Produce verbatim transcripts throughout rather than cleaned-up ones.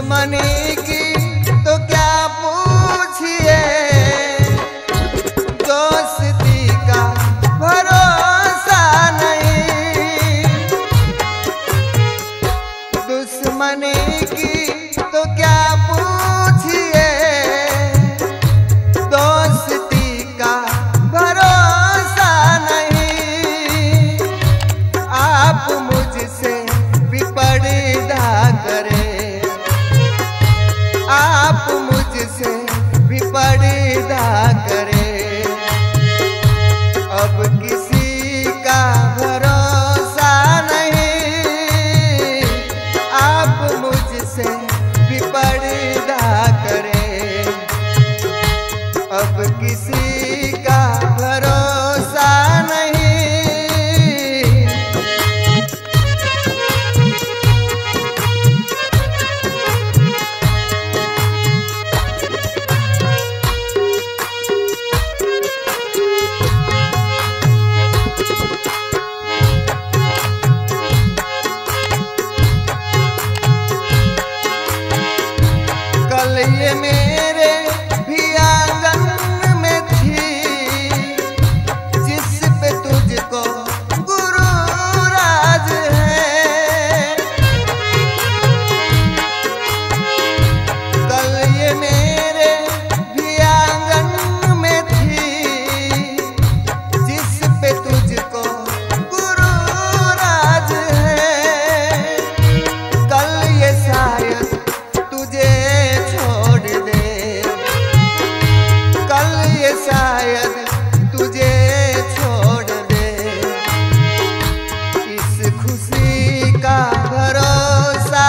दुश्मनी की तो क्या पूछिए, दोस्ती का भरोसा नहीं। दुश्मनी की तो क्या पूछिए, दोस्ती का भरोसा नहीं। आप मुझसे भी पर्दा करें, आप मुझसे भी पर्दा करें। अब किसी का भरोसा नहीं, आप मुझसे भी पर्दा करें। अब किसी का भरोसा नहीं। कल ये मेरे भी आंगन में थी, जिस पे तुझको गुरु राज है। कल ये मेरे भी आंगन में थी, जिस पे तुझको गुरु राज है। कल ये शायद तुझे छोड़ दे, कल ये शायद तुझे छोड़ दे। इस खुशी का भरोसा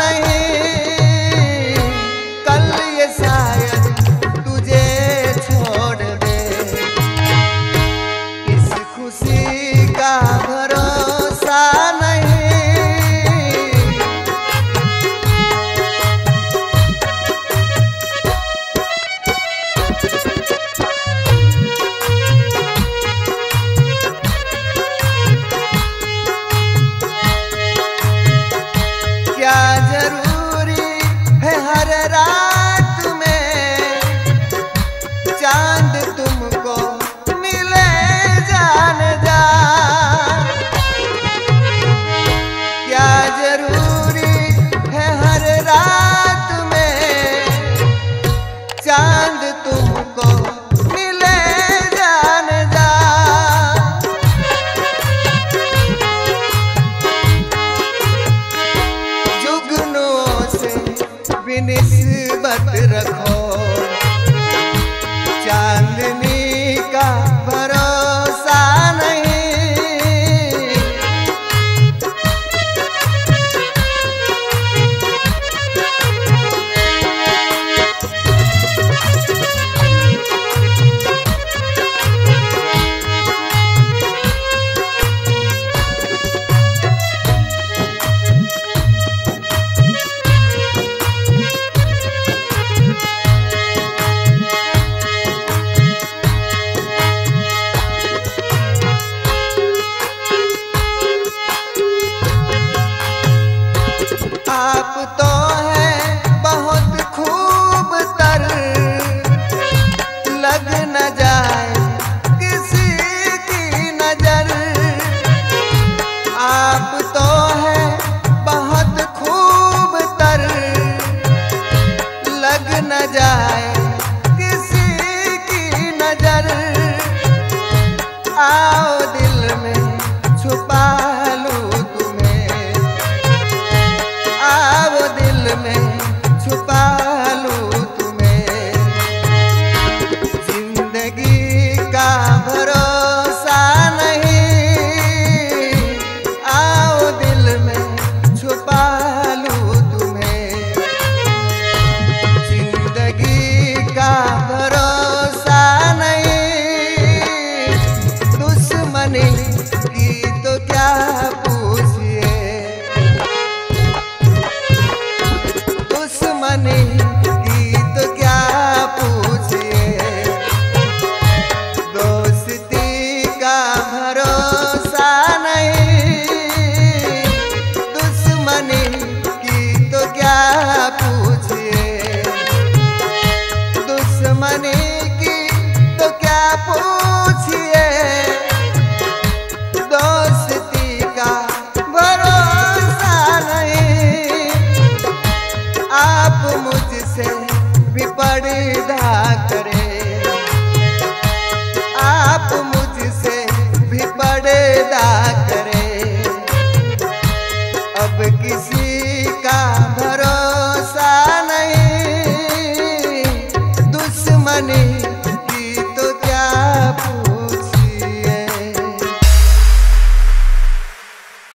नहीं, कल ये शायद तुझे छोड़ दे। इस खुशी का भरोसा नहीं। क्या जरूरी है हर रात में चांद तुमको मिले जान जा। क्या जरूरी है हर रात में चांद तुमको मिले जान जा। जुगनुओं से भी निस्बत रखो, चांदनी का भरोसा नहीं। आप तो हैं बहुत खूबतर, लग न जाए किसी की नजर। आप तो हैं बहुत खूबतर, लग न जाए किसी की नजर। आओ दिल में छुपा लूं तुम्हें, आओ दिल में छुपा लूं तुम्हें। जिंदगी का भरोसा नहीं, आओ दिल में छुपा लूं तुम्हें। जिंदगी का भरोसा नहीं, दुश्मनी की तो क्या पूछिए, दुश्मनी की तो क्या पूछिए। दोस्ती का भरोसा नहीं, दुश्मनी की तो क्या पूछिए। अब किसी का भरोसा नहीं, दुश्मनी